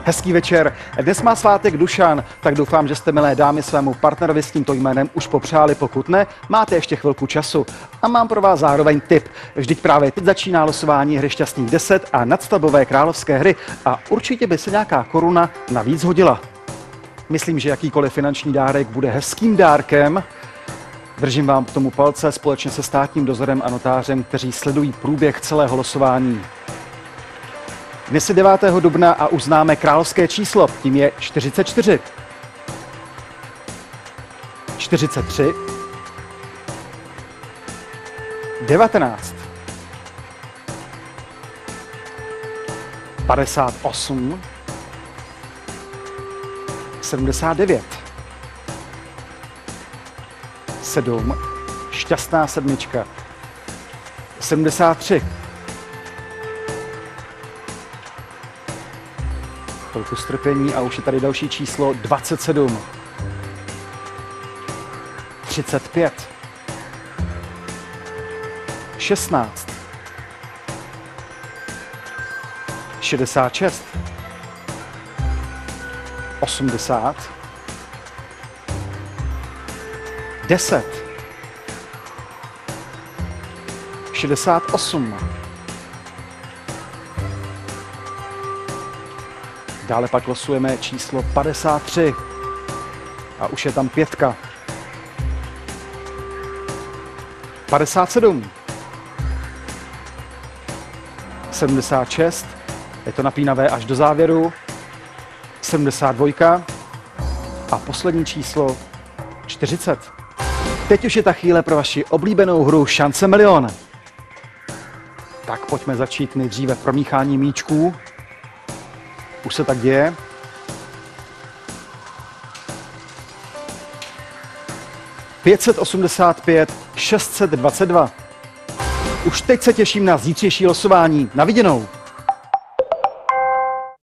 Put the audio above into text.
Hezký večer. Dnes má svátek Dušan, tak doufám, že jste, milé dámy, svému partnerovi s tímto jménem už popřáli. Pokud ne, máte ještě chvilku času. A mám pro vás zároveň tip. Vždyť právě teď začíná losování hry Šťastných 10 a nadstavbové královské hry a určitě by se nějaká koruna navíc hodila. Myslím, že jakýkoliv finanční dárek bude hezkým dárkem. Držím vám k tomu palce společně se státním dozorem a notářem, kteří sledují průběh celého losování. Dnes je 9. dubna a už známe královské číslo, tím je 44. 43. 19. 58. 79. 7. Šťastná sedmička. 73. Chvilku strpení a už je tady další číslo 27. 35. 16. 66. 80. 10. 68. Dále pak losujeme číslo 53. A už je tam 5. 57. 76. Je to napínavé až do závěru. 72. A poslední číslo 40. Teď už je ta chvíle pro vaši oblíbenou hru Šance milion. Tak pojďme začít nejdříve promíchání míčků. Už se tak děje. ...585, 622. Už teď se těším na zítřejší losování. Na viděnou.